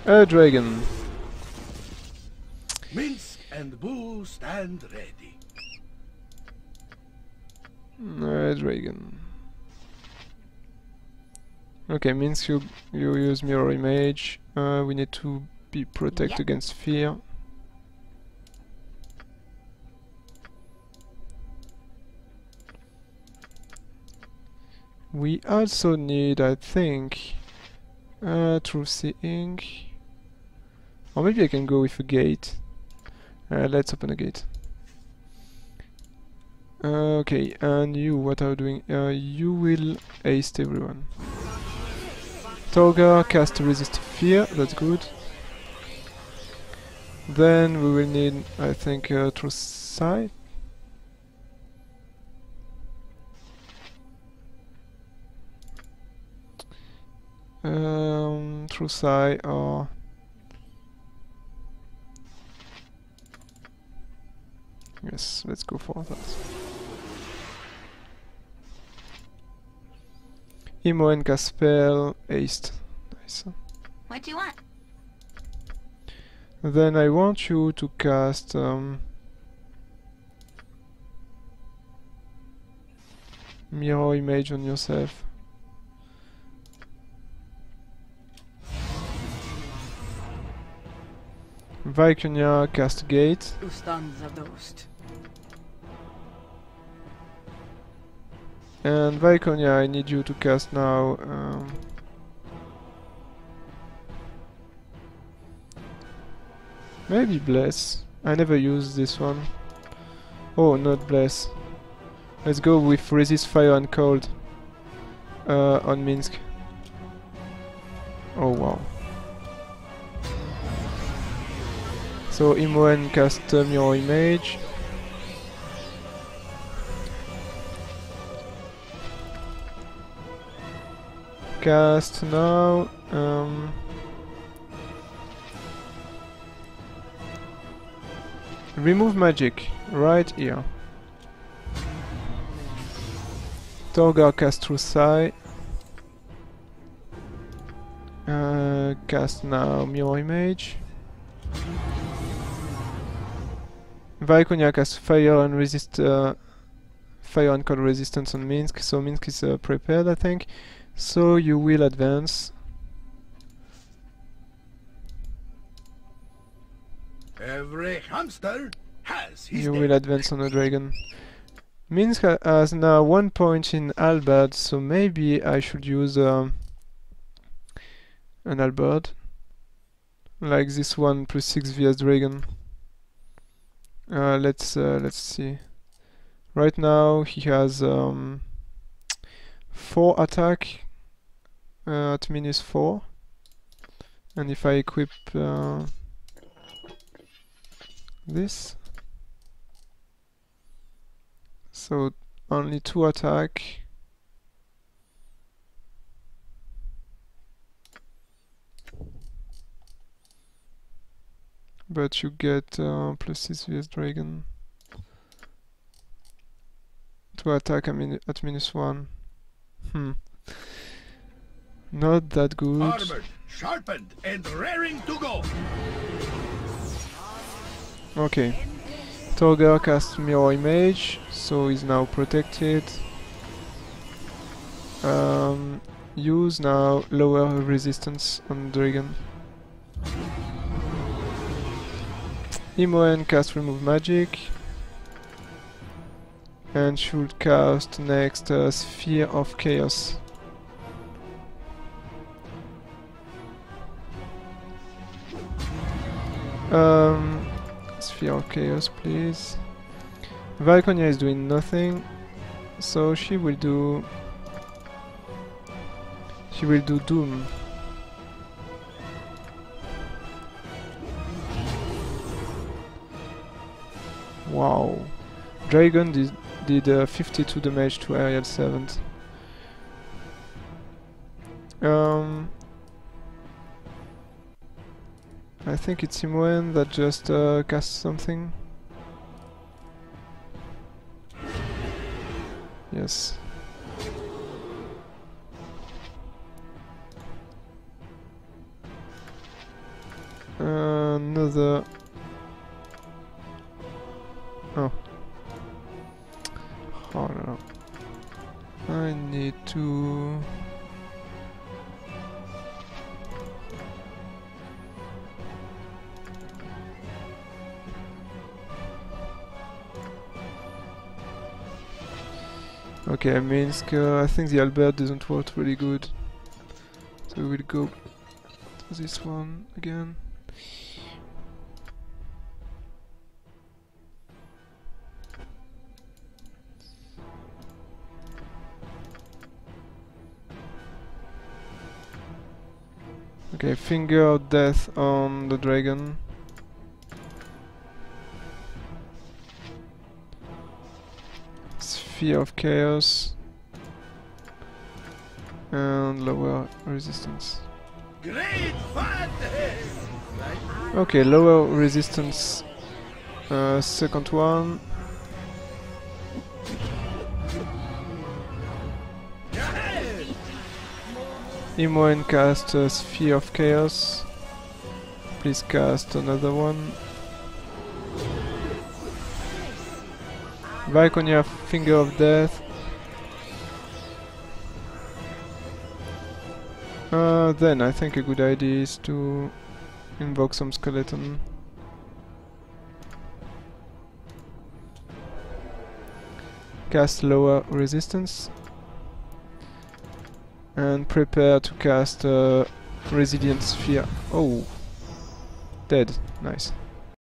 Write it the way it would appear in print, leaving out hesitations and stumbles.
A dragon. Minsk and Boo stand ready. A dragon. Okay, Minsk, you use mirror image. We need to be protect against fear. We also need, I think, truth seeing. Or maybe I can go with a gate. Let's open a gate. Okay, and you, what are you doing? You will haste everyone. Torgar cast resist fear, that's good. Then we will need, I think, truth sight. True sight or yes, let's go for that. Imoen cast spell, haste. Nice. What do you want? Then I want you to cast mirror image on yourself. Viconia cast gate. And Viconia, I need you to cast now maybe Bless. I never used this one. Oh, not Bless. Let's go with Resist Fire and Cold on Minsk. Oh wow. So Imoen cast mirror image. Cast now. Remove magic right here. Torgar cast True Sight. Cast now mirror image. Viconia cast fire and resist fire and cold resistance on Minsk, so Minsk is prepared, I think. So you will advance. Every hamster has his You day. will advance on a dragon. Minsk has now 1 point in halberd, so maybe I should use an halberd. Like this one, +6 vs dragon. Let's see. Right now he has 4 attack at -4, and if I equip this, so only 2 attack. But you get +6 vs dragon. 2 attack at -1. Not that good. Armored, sharpened, and raring to go. Okay. Torgar cast mirror image, so he's now protected. Use now lower resistance on dragon. Imoen cast remove magic. And should cast next Sphere of Chaos. Sphere of Chaos, please. Viconia is doing nothing, so she will do Doom. Wow. Dragon did 52 damage to Ariel 7. I think it's Imoen that just cast something. Yes. other... Oh. Oh no. I need to... Okay, Minsk, I think the Albert doesn't work really good. So we'll go to this one again. Okay, Finger of Death on the dragon. Sphere of Chaos. And lower resistance. Great fun! Okay, lower resistance. Second one. Imoen cast Sphere of Chaos. Please cast another one. Viconia, Finger of Death. Then I think a good idea is to invoke some skeleton. Cast lower resistance. And prepare to cast Resilient Sphere. Oh! Dead. Nice.